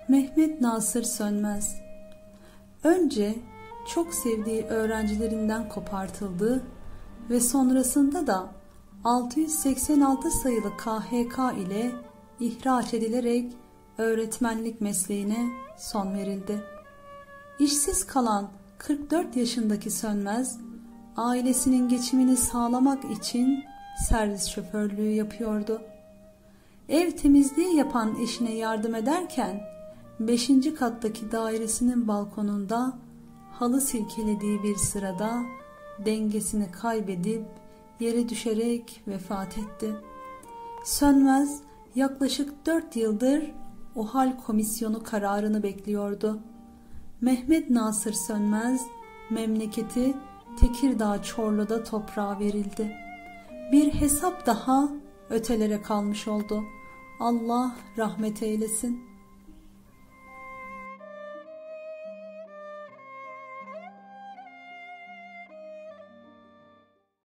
Mehmet Nasır Sönmez. Önce çok sevdiği öğrencilerinden kopartıldı ve sonrasında da 686 sayılı KHK ile ihraç edilerek öğretmenlik mesleğine son verildi. İşsiz kalan 44 yaşındaki Sönmez, ailesinin geçimini sağlamak için servis şoförlüğü yapıyordu. Ev temizliği yapan eşine yardım ederken 5. kattaki dairesinin balkonunda halı silkelediği bir sırada dengesini kaybedip yere düşerek vefat etti. Sönmez yaklaşık 4 yıldır OHAL komisyonu kararını bekliyordu. Mehmet Nasır Sönmez memleketi Tekirdağ Çorlu'da toprağa verildi. Bir hesap daha ötelere kalmış oldu. Allah rahmet eylesin.